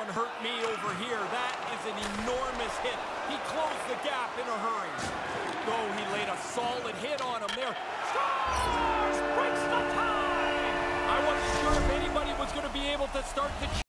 one hurt me over here. That is an enormous hit. He closed the gap in a hurry. Oh, he laid a solid hit on him there. Scores! Breaks the tie! I wasn't sure if anybody was going to be able to start the